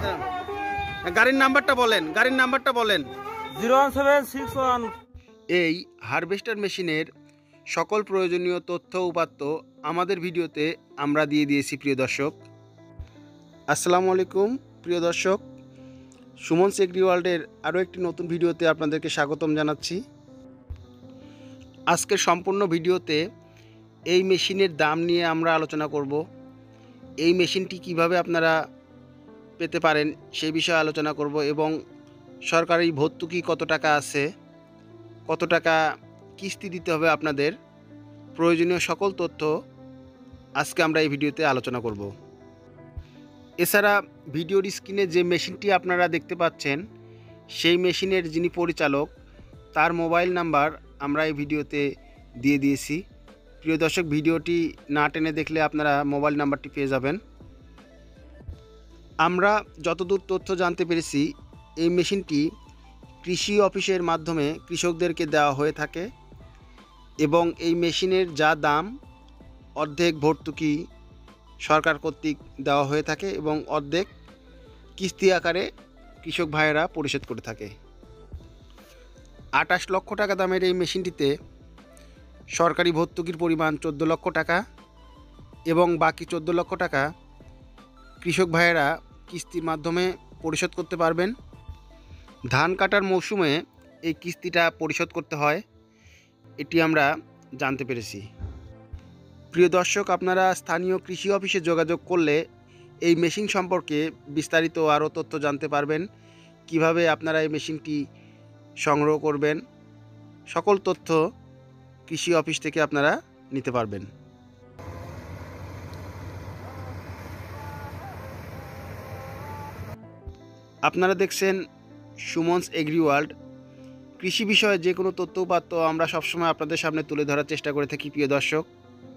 গাড়ির নাম্বারটা বলেন 01761। এই হারভেস্টার মেশিনের সকল প্রয়োজনীয় তথ্য উপাত্ত আমাদের ভিডিওতে আমরা দিয়ে দিয়েছি। প্রিয় দর্শক, আসসালামু আলাইকুম। প্রিয় দর্শক, সুমনস এগ্রি ওয়ার্ল্ডের আরও একটি নতুন ভিডিওতে আপনাদেরকে স্বাগতম জানাচ্ছি। আজকের সম্পূর্ণ ভিডিওতে এই মেশিনের দাম নিয়ে আমরা আলোচনা করব। এই মেশিনটি কিভাবে আপনারা পেতে পারেন সেই বিষয়ে আলোচনা করব এবং সরকারি ভর্তুকি কত টাকা আছে, কত টাকা কিস্তি দিতে হবে আপনাদের, প্রয়োজনীয় সকল তথ্য আজকে আমরা এই ভিডিওতে আলোচনা করব। এছাড়া ভিডিওর স্ক্রিনে যে মেশিনটি আপনারা দেখতে পাচ্ছেন সেই মেশিনের যিনি পরিচালক তার মোবাইল নাম্বার আমরা এই ভিডিওতে দিয়ে দিয়েছি। প্রিয় দর্শক, ভিডিওটি না টেনে দেখলে আপনারা মোবাইল নাম্বারটি পেয়ে যাবেন। আমরা যতদূর তথ্য জানতে পেরেছি এই মেশিনটি কৃষি অফিসের মাধ্যমে কৃষকদেরকে দেওয়া হয়ে থাকে এবং এই মেশিনের যা দাম অর্ধেক ভর্তুকি সরকার কর্তৃক দেওয়া হয়ে থাকে এবং অর্ধেক কিস্তি আকারে কৃষক ভাইয়েরা পরিশোধ করে থাকে। 28 লক্ষ টাকা দামের এই মেশিনটিতে সরকারি ভর্তুকির পরিমাণ 14 লক্ষ টাকা এবং বাকি 14 লক্ষ টাকা কৃষক ভাইয়েরা কিস্তির মাধ্যমে পরিশোধ করতে পারবেন। ধান কাটার মৌসুমে এই কিস্তিটা পরিশোধ করতে হয়, এটি আমরা জানতে পেরেছি। প্রিয় দর্শক, আপনারা স্থানীয় কৃষি অফিসে যোগাযোগ করলে এই মেশিন সম্পর্কে বিস্তারিত আরও তথ্য জানতে পারবেন। কিভাবে আপনারা এই মেশিনটি সংগ্রহ করবেন, সকল তথ্য কৃষি অফিস থেকে আপনারা নিতে পারবেন। আপনারা দেখছেন সুমনস এগ্রি ওয়ার্ল্ড। কৃষি বিষয়ে যে কোনো তথ্য উপাত্ত আমরা সবসময় আপনাদের সামনে তুলে ধরার চেষ্টা করে থাকি। প্রিয় দর্শক,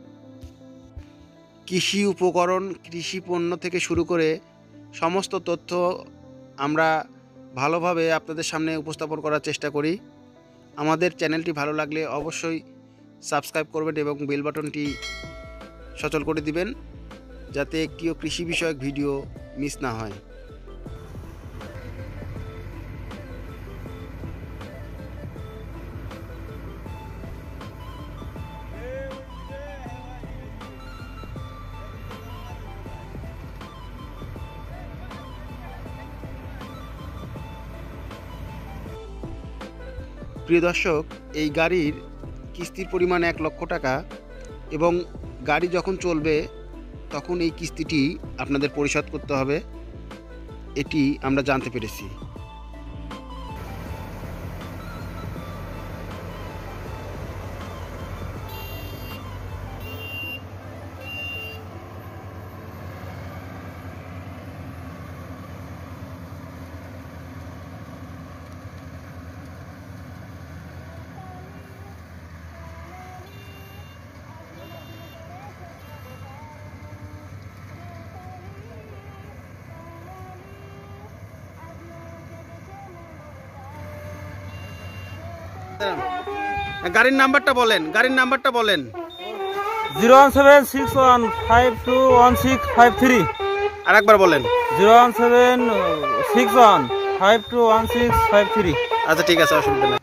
কৃষি উপকরণ, কৃষি পণ্য থেকে শুরু করে সমস্ত তথ্য আমরা ভালোভাবে আপনাদের সামনে উপস্থাপন করার চেষ্টা করি। আমাদের চ্যানেলটি ভালো লাগলে অবশ্যই সাবস্ক্রাইব করবেন এবং বেল বাটনটি সচল করে দিবেন যাতে একটিও কৃষি বিষয়ক ভিডিও মিস না হয়। প্রিয় দর্শক, এই গাড়ির কিস্তির পরিমাণ 1 লক্ষ টাকা এবং গাড়ি যখন চলবে তখন এই কিস্তিটি আপনাদের পরিশোধ করতে হবে, এটি আমরা জানতে পেরেছি। গাড়ির নাম্বারটা বলেন 01761521653। আরেকবার বলেন 01761521653। আচ্ছা, ঠিক আছে, অসুবিধা নেই।